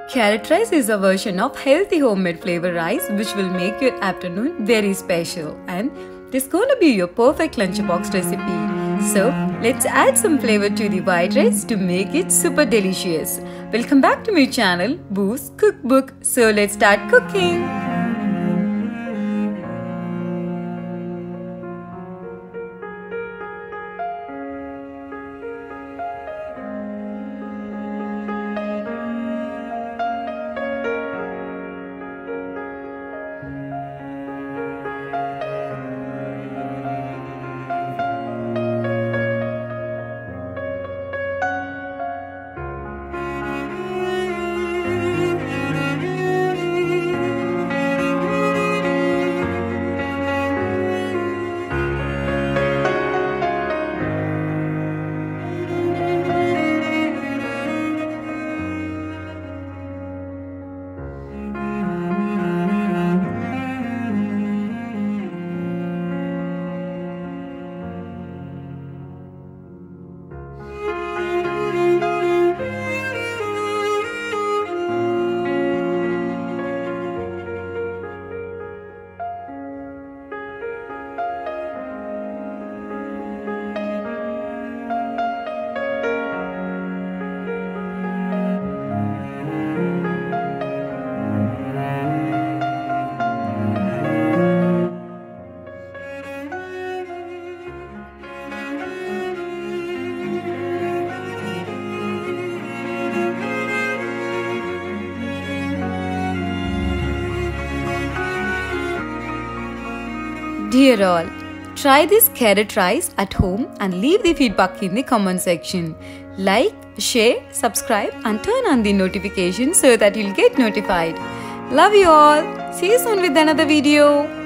Carrot rice is a version of healthy homemade flavor rice which will make your afternoon very special, and this is going to be your perfect lunchbox recipe. So let's add some flavor to the white rice to make it super delicious. Welcome back to my channel Boo's Cookbook. So let's start cooking. Dear all, try this carrot rice at home and leave the feedback in the comment section. Like, share, subscribe and turn on the notifications so that you'll get notified. Love you all. See you soon with another video.